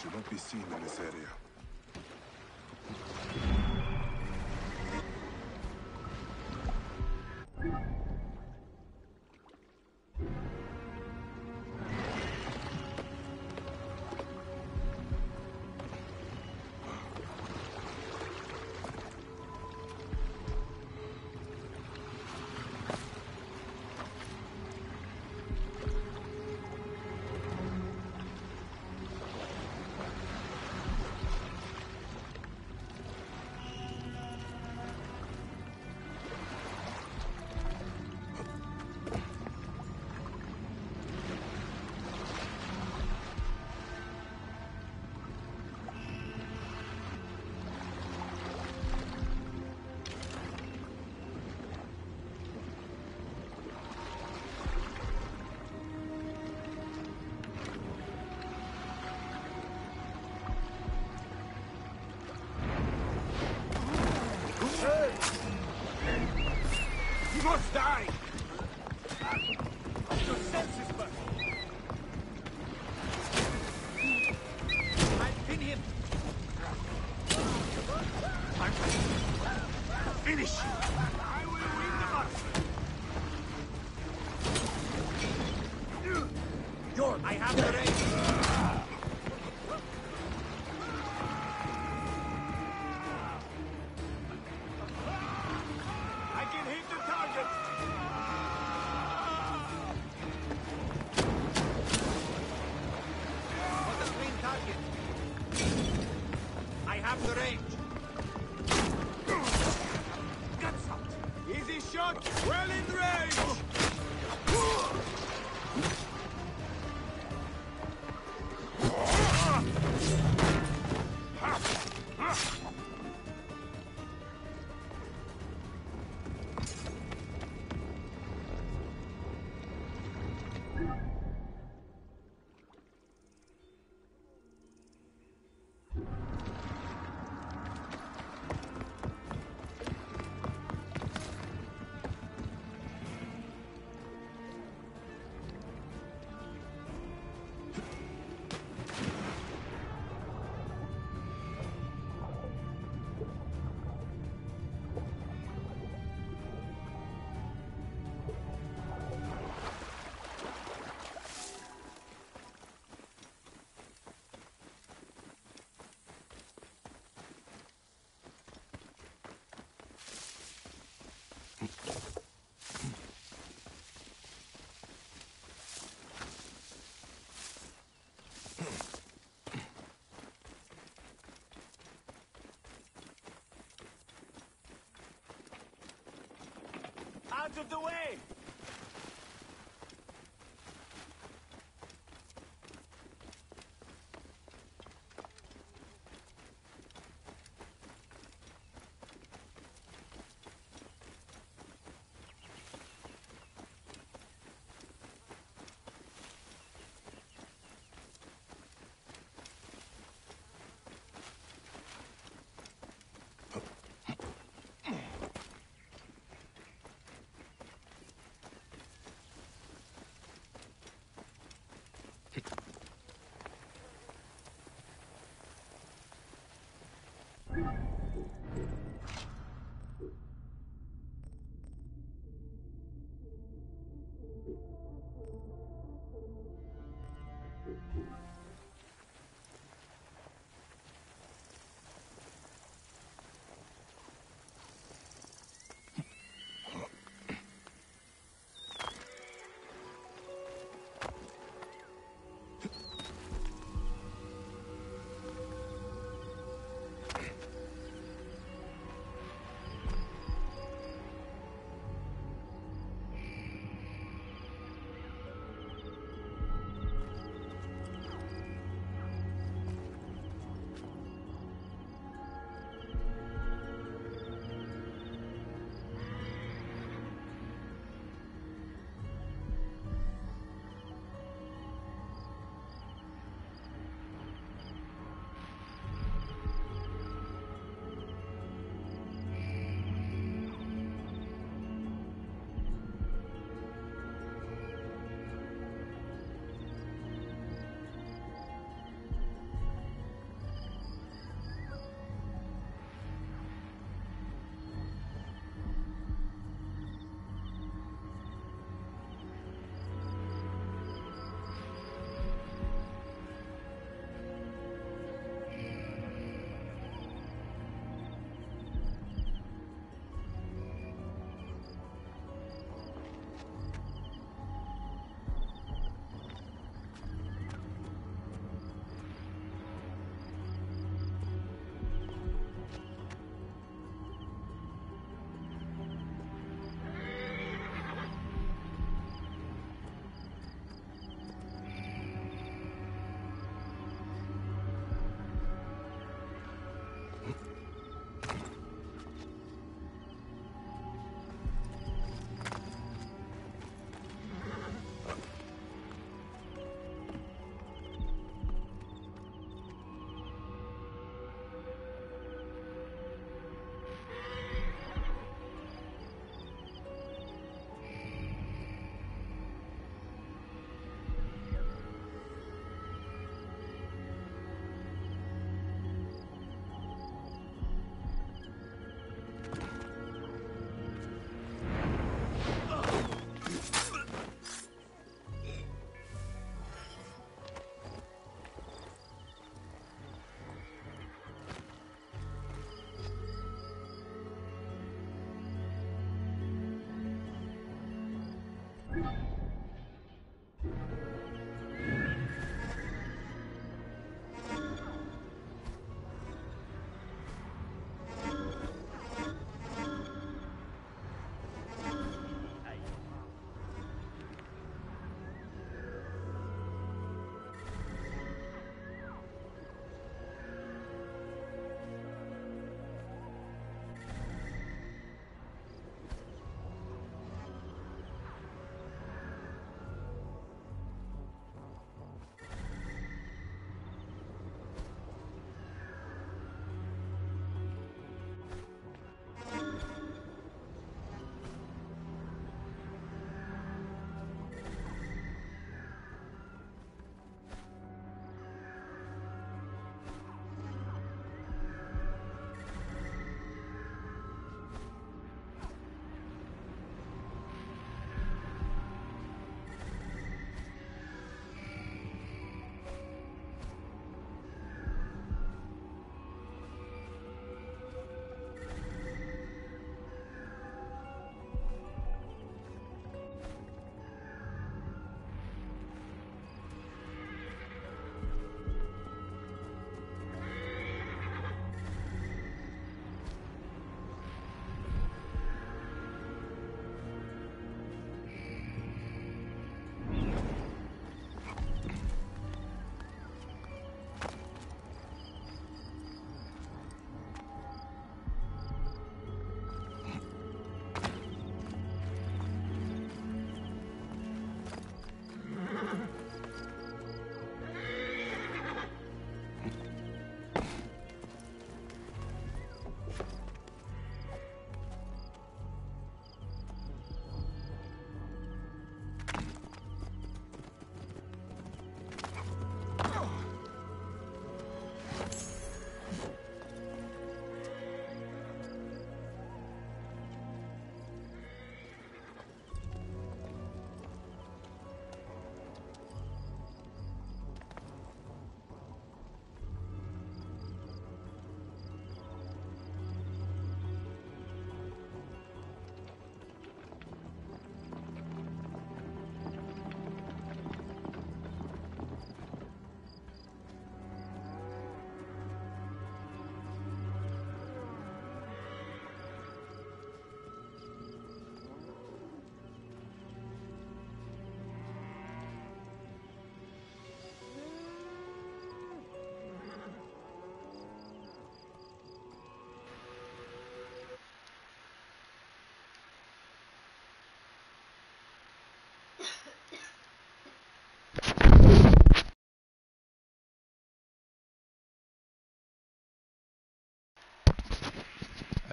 should not be seen in this area. You must die! Your senses, but I'll pin him! Finish! I will win the battle! York, I have the range! Well in range! Out of the way!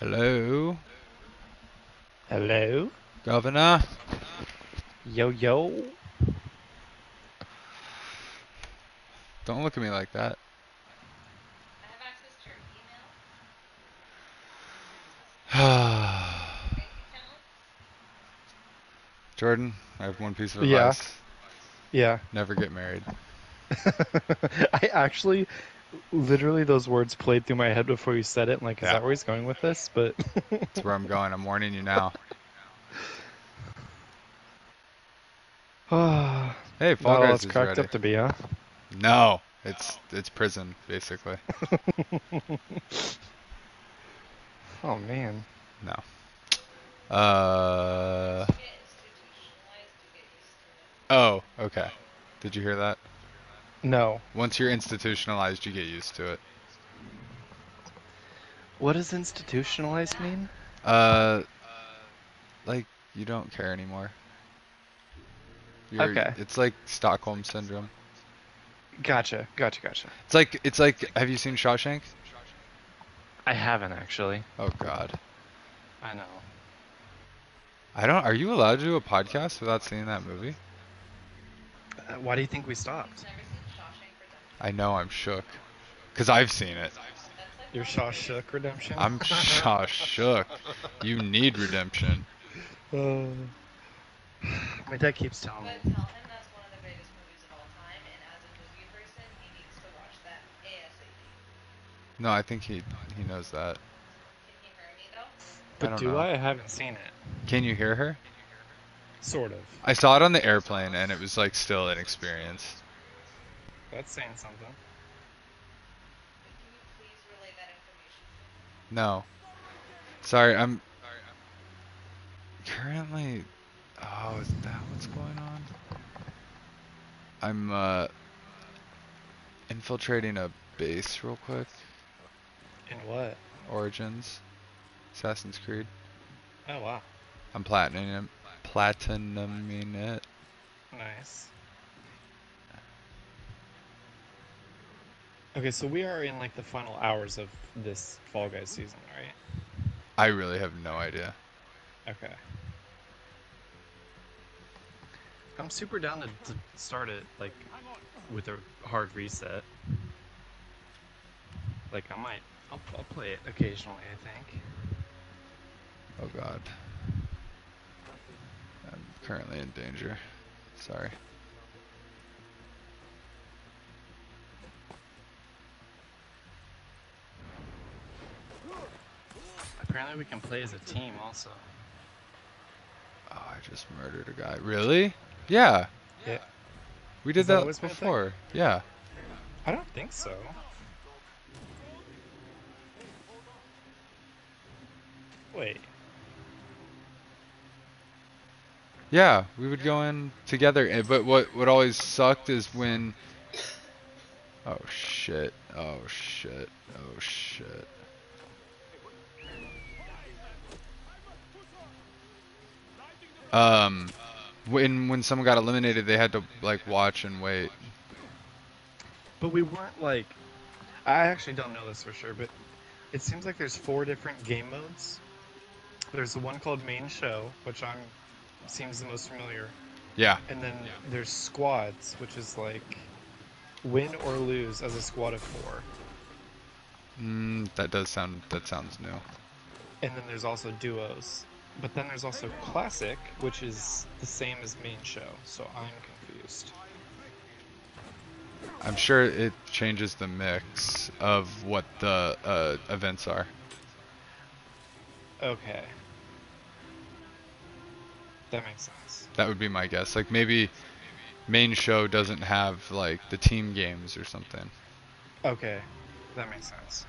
Hello, Hello? Governor. Yo, yo. Don't look at me like that. Jordan, I have one piece of Yeah, advice. yeah. Never get married. I actually, literally, those words played through my head before you said it. Like, is Yeah, that where he's going with this? But that's where I'm going. I'm warning you now. not Hey, Fall all Guys it's is cracked ready. up to be, huh? No, it's prison, basically. Oh man. No. Uh. Oh, okay. Did you hear that? No. Once you're institutionalized, you get used to it. What does institutionalized mean? Uh, like you don't care anymore. Okay. It's like Stockholm syndrome. Gotcha. It's like have you seen Shawshank? I haven't actually. Oh God. I know. I don't are you allowed to do a podcast without seeing that movie? Why do you think we stopped? I know I'm shook. 'Cause I've seen it. Your Shawshook Redemption? I'm shook. You need redemption. Uh, my dad keeps telling me. No, I think he knows that. I But don't do know. I? I haven't seen it. Can you hear her? Sort of. I saw it on the airplane and it was like still an experience. That's saying something. No. Sorry, I'm currently. Oh, is that what's going on? I'm infiltrating a base real quick. In what? Origins, Assassin's Creed. Oh wow. I'm platinuming it. Nice. Okay, so we are in like the final hours of this Fall Guys season, right? I really have no idea. Okay. I'm super down to start it like with a hard reset. Like I might, I'll play it occasionally. I think. Oh God, I'm currently in danger. Sorry. Apparently, we can play as a team also. Oh, I just murdered a guy. Really? Yeah, Yeah. we did Has that that always been a thing? before. Yeah. I don't think so. Wait. Yeah, we would go in together. But what always sucked is when. Oh shit. Oh shit. Oh shit. Um, when someone got eliminated, they had to like watch and wait. But we weren't like. I actually don't know this for sure, but it seems like there's 4 different game modes. There's the one called Main Show, which I'm seems the most familiar, Yeah. and then there's squads, which is like win or lose as a squad of 4. That sounds new. And then there's also duos. But then there's also classic, which is the same as main show. So I'm confused. I'm sure it changes the mix of what the events are. Okay, that makes sense. That would be my guess. Like maybe main show doesn't have like the team games or something. Okay, that makes sense.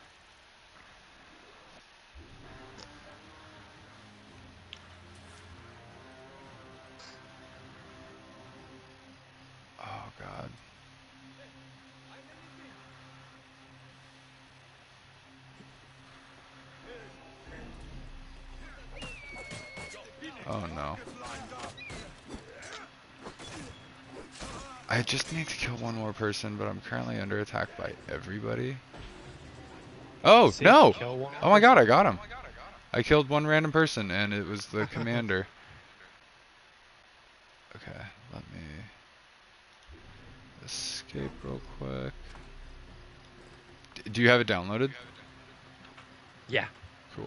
Oh God. Oh no. I just need to kill one more person, but I'm currently under attack by everybody. Oh So you have to no! kill one more Oh my God, person? I got him. I killed one random person, and it was the commander. Okay, let me escape real quick. Do you have it downloaded? Yeah. Cool.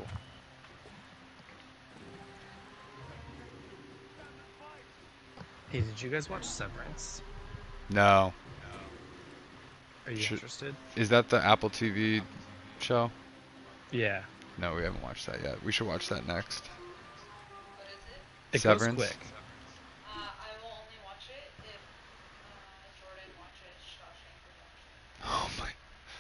Hey, did you guys watch Severance? No. Are you interested? Is that the Apple TV show? Yeah. No, we haven't watched that yet. We should watch that next. What is it? It Severance? goes quick. I will only watch it if Jordan watches Shawshank Redemption. Oh my.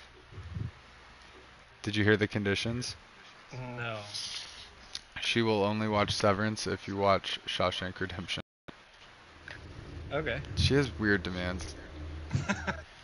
Did you hear the conditions? No. She will only watch Severance if you watch Shawshank Redemption. Okay. She has weird demands.